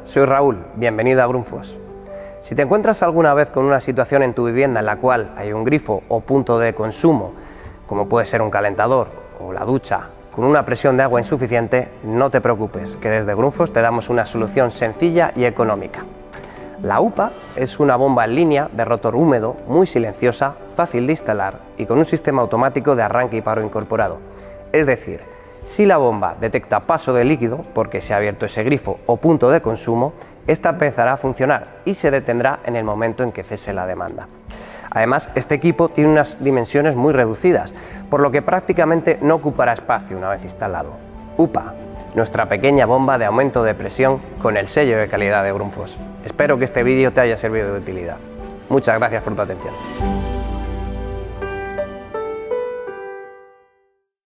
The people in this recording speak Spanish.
soy Raúl, bienvenido a Grundfos. Si te encuentras alguna vez con una situación en tu vivienda en la cual hay un grifo o punto de consumo, como puede ser un calentador o la ducha, con una presión de agua insuficiente, no te preocupes, que desde Grundfos te damos una solución sencilla y económica. La UPA es una bomba en línea de rotor húmedo, muy silenciosa, fácil de instalar y con un sistema automático de arranque y paro incorporado. Es decir, si la bomba detecta paso de líquido, porque se ha abierto ese grifo o punto de consumo, esta empezará a funcionar y se detendrá en el momento en que cese la demanda. Además, este equipo tiene unas dimensiones muy reducidas, por lo que prácticamente no ocupará espacio una vez instalado. UPA, nuestra pequeña bomba de aumento de presión con el sello de calidad de Grundfos. Espero que este vídeo te haya servido de utilidad. Muchas gracias por tu atención.